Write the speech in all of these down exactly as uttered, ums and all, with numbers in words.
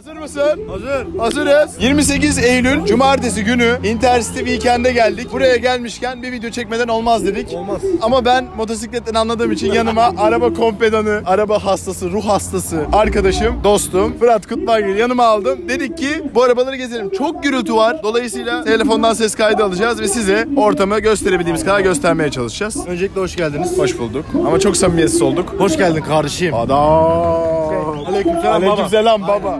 Hazır mısın? Hazır. Hazırız. yirmi sekiz Eylül Cumartesi günü Intercity Weekend'e geldik. Buraya gelmişken bir video çekmeden olmaz dedik. Olmaz. Ama ben motosikletten anladığım için yanıma araba kompedanı, araba hastası, ruh hastası arkadaşım, dostum Fırat Kutmagil yanıma aldım. Dedik ki bu arabaları gezelim. Çok gürültü var. Dolayısıyla telefondan ses kaydı alacağız ve size ortamı gösterebildiğimiz kadar göstermeye çalışacağız. Öncelikle hoş geldiniz. Hoş bulduk. Ama çok samimiyetsiz olduk. Hoş geldin kardeşim. Adam. Aleykümselam baba. Aleykümselam baba.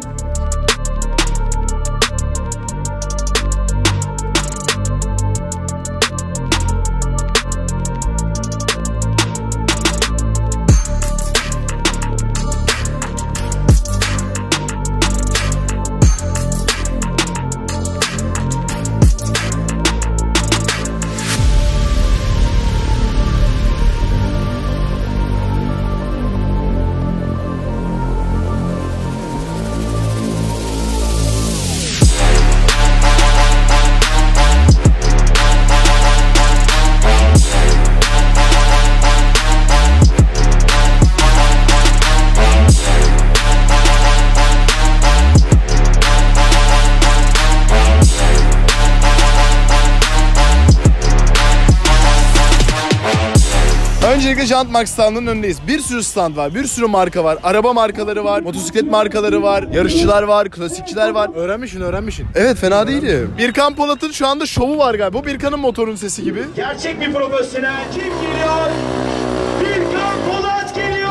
Öncelikle Jantmax standının önündeyiz. Bir sürü stand var, bir sürü marka var. Araba markaları var, motosiklet markaları var, yarışçılar var, klasikçiler var. Öğrenmişsin, öğrenmişsin. Evet, fena değilim. Birkan Polat'ın şu anda şovu var galiba. Bu Birkan'ın motorun sesi gibi. Gerçek bir profesyonel kim geliyor? Birkan Polat geliyor.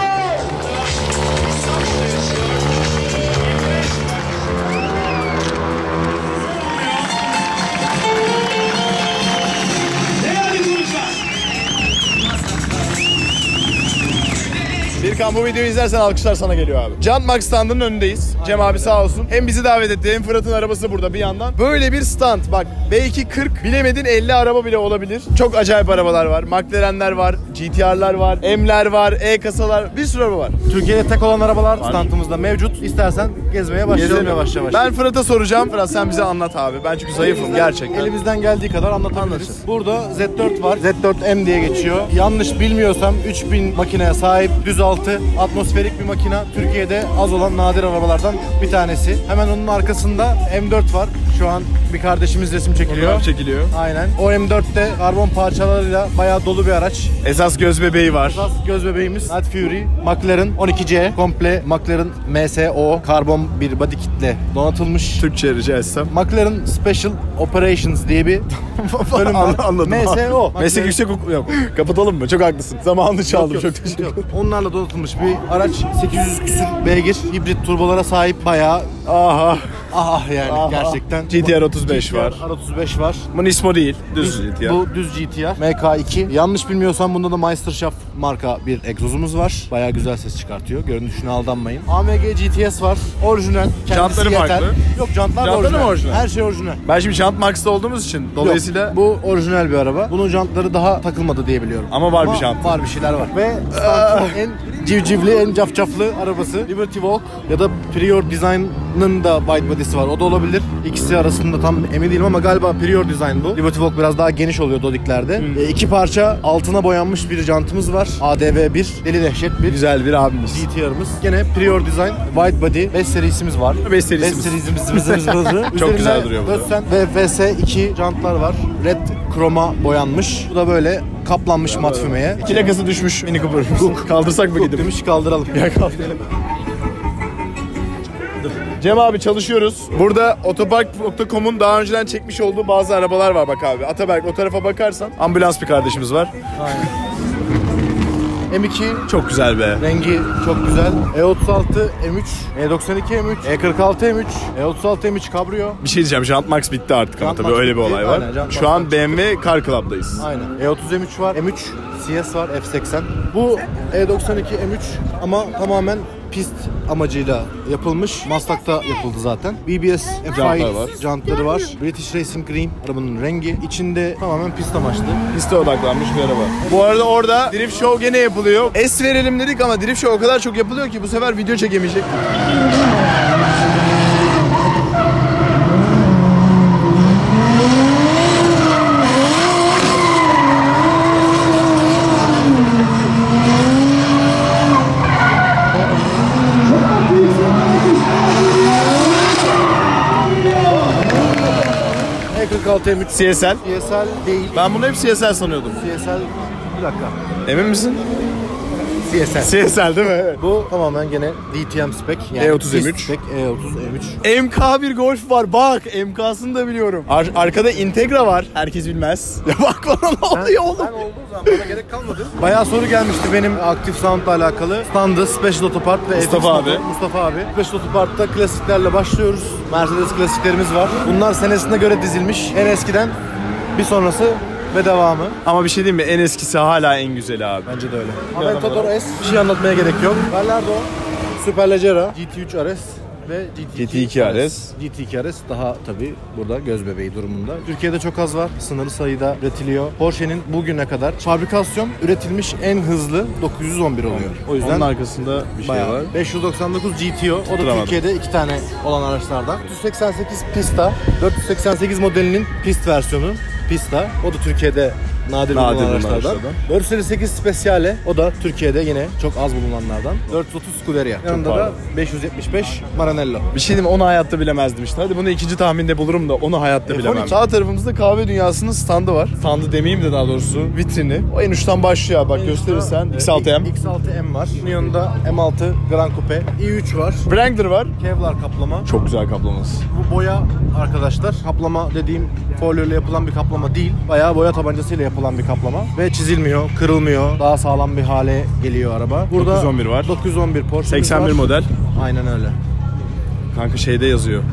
Birkan, bu videoyu izlersen alkışlar sana geliyor abi. Jantmax standının önündeyiz. Cem abi sağ olsun. Hem bizi davet etti hem Fırat'ın arabası burada bir yandan. Böyle bir stand bak. Belki kırk, bilemedin elli araba bile olabilir. Çok acayip arabalar var. McLaren'ler var, G T R'lar var, M'ler var, E-kasalar, bir sürü araba var. Türkiye'de tek olan arabalar standımızda mevcut. İstersen gezmeye başlayalım yavaş yavaş. Ben Fırat'a soracağım. Fırat, sen bize anlat abi. Ben çünkü zayıfım gerçekten. Elimizden geldiği kadar anlatabiliriz. Burada Z dört var. Z dört M diye geçiyor. Yanlış bilmiyorsam üç bin makineye sahip, düz altı, atmosferik bir makina. Türkiye'de az olan nadir arabalardan bir tanesi. Hemen onun arkasında M dört var. Şu an bir kardeşimiz resim çekiliyor. Fotoğraf çekiliyor. Aynen. O M dörtte karbon parçalarıyla bayağı dolu bir araç. Esas göz bebeği var. Esas göz bebeğimiz Night Fury. McLaren on iki C. Komple McLaren M S O karbon bir body kitle donatılmış. Türkçe rica etsem. McLaren Special Operations diye bir bölüm var. Anladım. M S O. Meslek yüksek hukuk yok. Kapatalım mı? Çok haklısın. Zamanını çaldım. Çok teşekkür ederim. Onlarla donatılmış bir araç. sekiz yüz küsür beygir. Hibrit turbolara sahip bayağı. Aha. Ah yani Aha. Gerçekten. G T R otuz beş var. R otuz beş var. Bu Nismo değil. Düz G T R. Bu düz G T R. M K iki. Yanlış bilmiyorsam bunda da Meisterschaft marka bir egzozumuz var. Bayağı güzel ses çıkartıyor. Görünüşüne aldanmayın. A M G G T S var. Orijinal. Jantları farklı. Yok, jantlar da Jantları orijinal. mı orijinal? Her şey orijinal. Ben şimdi Jantmax'ta olduğumuz için dolayısıyla... Yok, bu orijinal bir araba. Bunun jantları daha takılmadı diye biliyorum. Ama var bir jant. Var bir şeyler var. Ve standın en civcivli, en cafcaflı arabası Liberty Walk ya da Prior Design'ın da wide body'si var. O da olabilir. İkisi arasında tam emin değilim ama galiba Prior Design bu. Liberty Walk biraz daha geniş oluyor dodiklerde. Hmm. E, iki parça altına boyanmış bir jantımız var. A D V bir. Deli dehşet bir. Güzel bir abimiz. G T R'ımız. Gene Prior Design wide body beş serisimiz var. beş serisimiz. beş serisimiz. Çok güzel duruyor bu. Dötsen ve V S iki jantlar var. Red kroma boyanmış. Bu da böyle kaplanmış mat fümeye. İki lakası düşmüş Mini Cooper. Kaldırsak mı gidip? Demiş kaldıralım. Ya kaldıralım. Cem abi, çalışıyoruz. Burada otopark nokta com'un daha önceden çekmiş olduğu bazı arabalar var bak abi. Ataberk, o tarafa bakarsan ambulans bir kardeşimiz var. Aynen. M iki çok güzel be. Rengi çok güzel. E otuz altı M üç, E doksan iki M üç, E kırk altı M üç, E otuz altı M üç Cabrio. Bir şey diyeceğim, Jantmax bitti artık ama tabii öyle bir olay var. Aynen, şu an B M W Car Club'dayız. Aynen. E otuz M üç var, M üç C S var, F seksen. Bu E doksan iki M üç ama tamamen pist amacıyla yapılmış. Maslak'ta yapıldı zaten. B B S F I var. Jantları var. British Racing Green arabanın rengi. İçinde tamamen pist amaçlı. Piste odaklanmış bir araba. Bu arada orada Drift Show gene yapılıyor. Es verelim dedik ama Drift Show o kadar çok yapılıyor ki bu sefer video çekemeyecek. kırk altı M üç C S L. C S L değil. Ben bunu hep C S L sanıyordum. C S L bir dakika. Emin misin? C S L. C S L değil mi? Evet. Bu tamamen gene D T M spec. Yani E otuz M üç. pist spec E otuz M üç. M K bir Golf var bak, M K'sını da biliyorum. Ar- arkada Integra var, herkes bilmez. Ya bak bana ne oluyor oğlum? Ben olduğu zaman bana gerek kalmadı. Bayağı soru gelmişti benim Active Sound'la alakalı. Standı, Special Auto Part ve Mustafa F X abi. Motor, Mustafa abi. Special Auto Part'ta klasiklerle başlıyoruz. Mercedes klasiklerimiz var. Bunlar senesine göre dizilmiş. En eskiden bir sonrası ve devamı. Ama bir şey diyeyim mi? En eskisi hala en güzeli abi. Bence de öyle. Aventador S. Bir şey anlatmaya gerek yok. Gallardo, Superleggera, G T üç R S ve G T iki R S. G T iki R S daha tabii burada göz bebeği durumunda. Türkiye'de çok az var. Sınırlı sayıda üretiliyor. Porsche'nin bugüne kadar fabrikasyon üretilmiş en hızlı dokuz yüz on bir oluyor. O yüzden Onun arkasında bir şey bayağı var. beş yüz doksan dokuz G T O. O da Tutturamadım. Türkiye'de iki tane olan araçlardan. dört yüz seksen sekiz Pista. dört yüz seksen sekiz modelinin pist versiyonu. Pista. O da Türkiye'de nadir, Nadir bulunan bulunan araçlardan. araçlardan. dört yüz elli sekiz Speciale. O da Türkiye'de yine çok az bulunanlardan. dört yüz otuz Scuderia. Yanında da pardon. beş yüz yetmiş beş Maranello. Bir şey diyeyim mi? Onu hayatta bilemezdim işte. Hadi bunu ikinci tahminde bulurum da onu hayatta F on bilemem. iki. Sağ tarafımızda kahve dünyasının standı var. Standı demeyeyim de daha doğrusu vitrini. O en uçtan başlıyor abi. Bak gösterirsen. X altı M. X altı M var. Bunun yanında M altı Grand Coupe. i üç var. Wrangler var. Kevlar kaplama. Çok güzel kaplaması. Bu boya arkadaşlar. Kaplama dediğim folyo ile yapılan bir kaplama değil. Bayağı boya tabancasıyla yapılan bir kaplama. Ve çizilmiyor, kırılmıyor. Daha sağlam bir hale geliyor araba. Burada dokuz yüz on bir var. dokuz yüz on bir Porsche seksen bir var. model. Aynen öyle. Kanka şeyde yazıyor.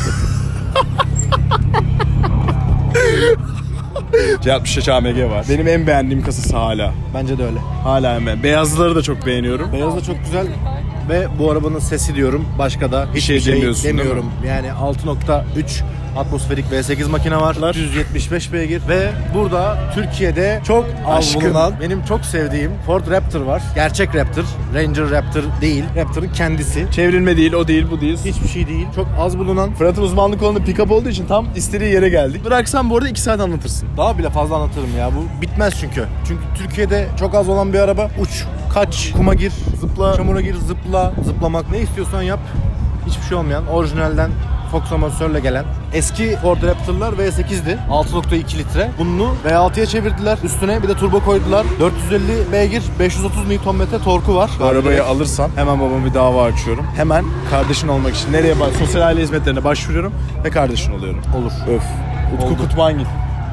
C altmış beş A M G var. Benim en beğendiğim kasası hala. Bence de öyle. Hala en beğendiğim. Beyazları da çok beğeniyorum. Beyaz da çok güzel. Ve bu arabanın sesi diyorum. Başka da hiçbir şey şey, demiyorsun, değil mi? demiyorum. Yani altı nokta üç atmosferik V sekiz makine var. yüz yetmiş beş beygir ve burada Türkiye'de çok az Aşkım. bulunan, benim çok sevdiğim Ford Raptor var. Gerçek Raptor. Ranger Raptor değil. Raptor'ın kendisi. Çevrilme değil, o değil, bu değil. Hiçbir şey değil. Çok az bulunan. Fırat'ın uzmanlık alanı pick-up olduğu için tam istediği yere geldik. Bıraksan bu arada iki saat anlatırsın. Daha bile fazla anlatırım ya. Bu bitmez çünkü. Çünkü Türkiye'de çok az olan bir araba. Uç, kaç, kuma gir, Zıpla. çamura gir, zıpla, zıplamak ne istiyorsan yap. Hiçbir şey olmayan, orijinalden Fox amortisörle gelen eski Ford Raptor'lar V sekizdi. altı nokta iki litre. Bunu V altıya çevirdiler. Üstüne bir de turbo koydular. dört yüz elli beygir, beş yüz otuz Newton metre torku var. Bu arabayı alırsan hemen babama bir dava açıyorum. Hemen kardeşin olmak için nereye bak sosyal aile hizmetlerine başvuruyorum ve kardeşin oluyorum. Olur. Öf. Utku Oldu. Kutmangil.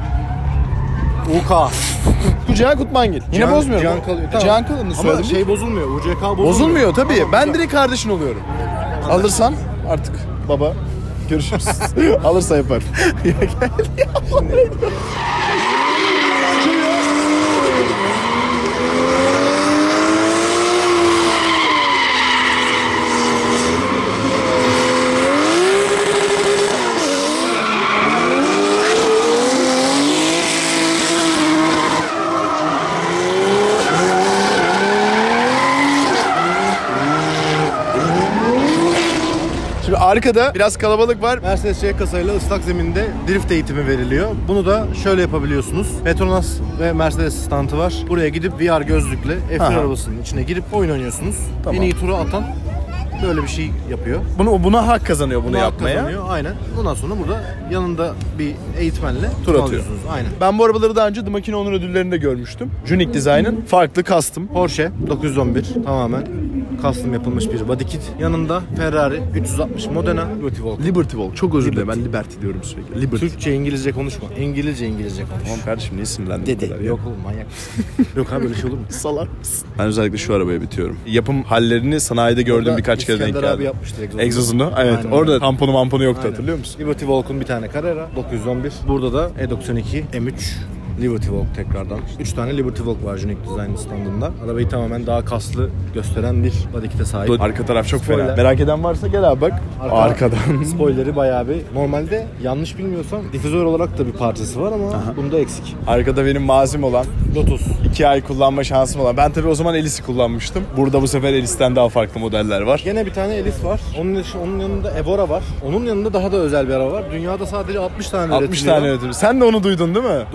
U K. Bu Cihan Kutmangil. Yine Cihan- bozmuyorum. Cihan kalıyor. Tamam. Cihan kalıyor. Ama Söyledim şey değil mi? bozulmuyor. U C K bozulmuyor. Bozulmuyor tabii. Tamam, Ben güzel. direkt kardeşin oluyorum. Alırsan artık baba görüşürüz. Alırsa yapar. Ya gel ya. Şimdi arkada biraz kalabalık var. Mercedes C kasayla ıslak zeminde drift eğitimi veriliyor. Bunu da şöyle yapabiliyorsunuz. Petronas ve Mercedes standı var. Buraya gidip V R gözlükle F bir Aha. arabasının içine girip oyun oynuyorsunuz. Tamam. En iyi turu atan böyle bir şey yapıyor. Bunu buna hak kazanıyor bunu Buna hak yapmaya. kazanıyor, aynen. Ondan sonra burada yanında bir eğitmenle Tur atıyor. alıyorsunuz. Aynen. Ben bu arabaları daha önce The Makine Onur ödüllerinde görmüştüm. Unique Design'ın farklı custom. Porsche dokuz yüz on bir tamamen custom yapılmış bir body kit. Yanında Ferrari üç yüz altmış Modena Liberty Walk. Liberty Walk. Çok özür dilerim. Ben Liberty diyorum sürekli. Liberty. Türkçe, İngilizce konuşma. İngilizce, İngilizce konuş. Tamam kardeşim niye sinirlendin? bu kadar Dedi. ya? Yok oğlum manyak mısın? Yok abi böyle şey olur mu? Salak mısın? Ben özellikle şu arabaya bitiyorum. Yapım hallerini sanayide gördüğüm Orada birkaç kere denk İskender abi geldi. yapmıştı egzozunu. Egzozunu. Evet. Aynen Orada öyle. tamponu mamponu yoktu Aynen. hatırlıyor musun? Liberty Walk'un bir tane Carrera dokuz yüz on bir. Burada da E doksan iki M üç Liberty Walk tekrardan. üç tane Liberty Walk var Unique Design standında. Arabayı tamamen daha kaslı gösteren bir body kit'e sahip. Arka taraf çok Spoiler. fena. Merak eden varsa gel abi bak. Arka- Arkadan. Spoiler'i bayağı bir. Normalde yanlış bilmiyorsam difüzör olarak da bir parçası var ama bunda eksik. Arkada benim mazim olan, Lotus. iki ay kullanma şansım olan. Ben tabii o zaman Elis'i kullanmıştım. Burada bu sefer Elis'ten daha farklı modeller var. Gene bir tane Elis var. Onun dışı- onun yanında Evora var. Onun yanında daha da özel bir araba var. Dünyada sadece altmış tane altmış üretiliyor. tane ödül. Sen de onu duydun değil mi? Duydum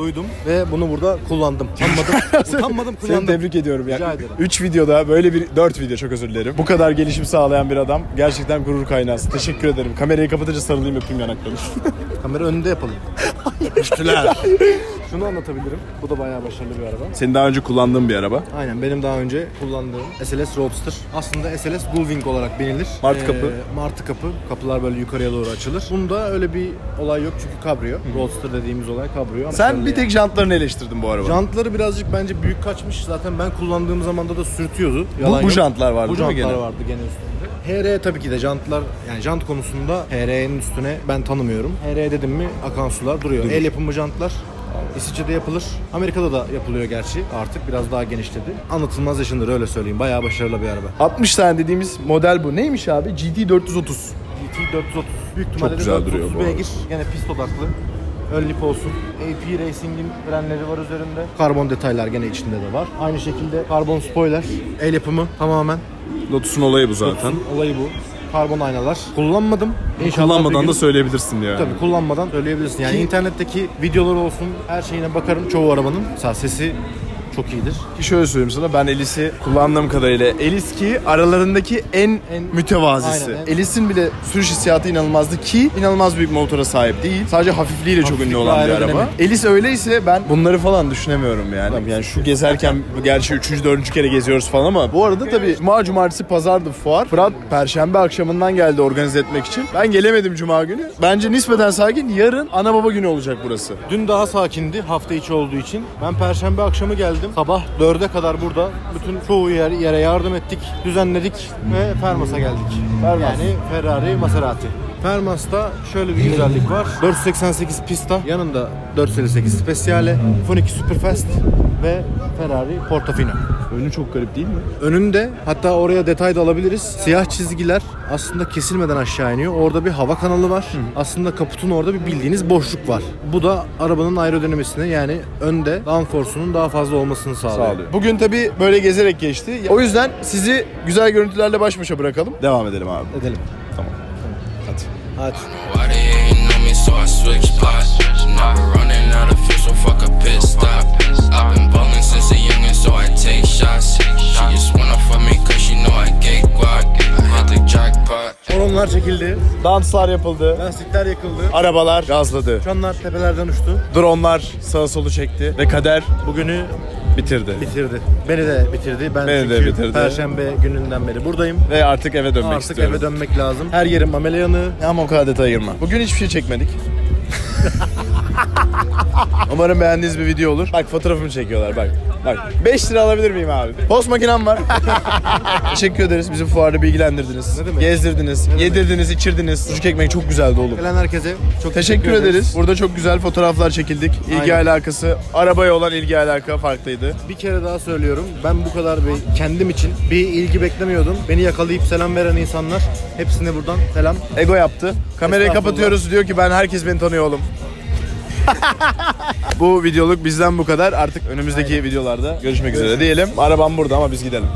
ve bunu burada kullandım. Utanmadım, utanmadım kullandım. Seni tebrik ediyorum ya. Rica ederim. üç videoda böyle bir dört video çok özür dilerim. Bu kadar gelişim sağlayan bir adam gerçekten gurur kaynağısın. Teşekkür ederim. Kamerayı kapatınca sarılayım öpeyim yanaklarını. Kamera önünde yapalım. Düştüler. Şunu anlatabilirim. Bu da bayağı başarılı bir araba. Senin daha önce kullandığın bir araba. Aynen benim daha önce kullandığım S L S Roadster. Aslında S L S Gullwing olarak bilinir. Martı kapı. Ee, martı kapı. Kapılar böyle yukarıya doğru açılır. Bunda öyle bir olay yok çünkü kabrio. Roadster dediğimiz olay kabrio. Sen bir tek jantlarını eleştirdin bu araba. Jantları birazcık bence büyük kaçmış. Zaten ben kullandığım zamanda da sürtüyordu. Bu, Yalan bu yok. jantlar vardı Bu değil mi jantlar gene? vardı gene üstünde. H R tabii ki de jantlar, yani jant konusunda H R'nin üstüne ben tanımıyorum. H R dedim mi akan sular duruyor. El yapımı jantlar İsviçre'de yapılır. Amerika'da da yapılıyor gerçi. Artık biraz daha genişledi. Anlatılmaz yaşındır öyle söyleyeyim. Bayağı başarılı bir araba. altmış tane dediğimiz model bu. Neymiş abi? G T dört yüz otuz. G T dört yüz otuz. Büyük ihtimalle güzel dört yüz duruyor otuz bu arada. beygir. Gene pist odaklı. Ön lip olsun. A P Racing'in frenleri var üzerinde. Karbon detaylar gene içinde de var. Aynı şekilde karbon spoiler. El yapımı tamamen. Lotus'un olayı bu zaten. Lotus'un olayı bu. Karbon aynalar. Kullanmadım. İnşallah bir Kullanmadan gün- da söyleyebilirsin yani. Tabii kullanmadan söyleyebilirsin. Yani Ki- internetteki videolar olsun, her şeyine bakarım çoğu arabanın. Mesela sesi çok iyidir. Ki şöyle söyleyeyim sana, ben Elis'i kullandığım kadarıyla, Elis ki aralarındaki en, En- mütevazisi. Aynen, en- Elis'in bile sürüş hissiyatı inanılmazdı ki inanılmaz büyük motora sahip değil. Sadece hafifliğiyle çok Hafiflik ünlü ve olan bir aerodinamik. araba. Elis öyleyse ben bunları falan düşünemiyorum yani. Yani şu gezerken gerçi üçüncü dördüncü kere geziyoruz falan ama bu arada tabii Cuma, Cumartesi, Pazar'dı fuar. Fırat Perşembe akşamından geldi organize etmek için. Ben gelemedim Cuma günü. Bence nispeten sakin. Yarın ana baba günü olacak burası. Dün daha sakindi hafta içi olduğu için. Ben perşembe akşamı geldim. Sabah dörde kadar burada. Bütün çoğu yer, yere yardım ettik, düzenledik ve Fermas'a geldik. Fermas. Yani Ferrari Maserati. Fermas'ta şöyle bir güzellik var. dört yüz seksen sekiz pista, yanında dört yüz elli sekiz Speciale, F on iki Superfast ve Ferrari Portofino. Önü çok garip değil mi? Önünde, hatta oraya detay da alabiliriz. Siyah çizgiler aslında kesilmeden aşağı iniyor. Orada bir hava kanalı var. Aslında kaputun orada bir bildiğiniz boşluk var. Bu da arabanın aerodinamisini, yani önde downforce'unun daha fazla olmasını sağlıyor. Sağlıyor. Bugün tabii böyle gezerek geçti. O yüzden sizi güzel görüntülerle baş başa bırakalım. Devam edelim abi. Edelim. Tamam. Hadi. Hadi. Why they hating on me, so I switch spots. Never running out of fuel, so fuck a pit stop. I've been ballin' since a youngin', so I take shots. She just wanna fuck me cause she know I get guac. I hit the jackpot. Horonlar çekildi. Danslar yapıldı. Lastikler yakıldı. Arabalar gazladı. Uçanlar tepelerden uçtu. Dronlar sağa solu çekti. Ve kader Bugünü bitirdi. bitirdi. Beni de bitirdi. Ben Beni de çünkü bitirdi. Perşembe gününden beri buradayım. Ve artık eve dönmek Artık istiyorum. eve dönmek lazım. Her yerim amele yanığı. Ama o kadar detaya girme. Bugün hiçbir şey çekmedik. Umarım beğendiğiniz bir video olur. Bak fotoğrafımı çekiyorlar bak. Bak beş lira alabilir miyim abi? Post makinem var. Teşekkür ederiz. Bizi fuarda bilgilendirdiniz. Ne demek? Gezdirdiniz. Yedirdiniz, içirdiniz. Sucuk ekmek çok güzeldi oğlum. Gelen herkese çok Teşekkür ederiz. Burada çok güzel fotoğraflar çekildik. İlgi Aynen. alakası, arabaya olan ilgi alaka farklıydı. Bir kere daha söylüyorum. Ben bu kadar bir kendim için bir ilgi beklemiyordum. Beni yakalayıp selam veren insanlar, hepsine buradan selam. Ego yaptı. Kamerayı Estağfurullah. kapatıyoruz, diyor ki ben herkes beni tanıyor oğlum. Bu videoluk bizden bu kadar. Artık önümüzdeki Aynen. videolarda görüşmek üzere diyelim. Arabam burada ama biz gidelim.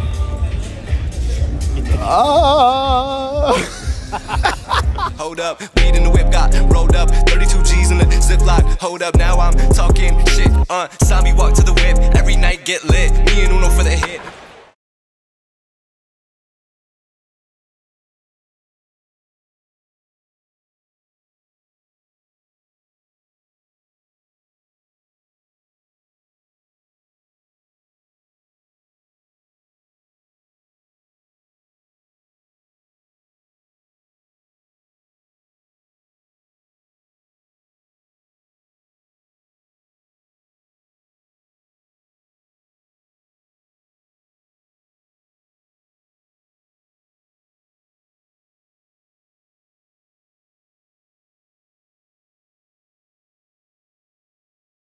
Aa! Hold up, weed in the whip got rolled up, thirty-two G's in the ziplock. Hold up, now I'm talking shit. Uh, saw me walk to the whip every night, get lit. Me and Uno for the hit.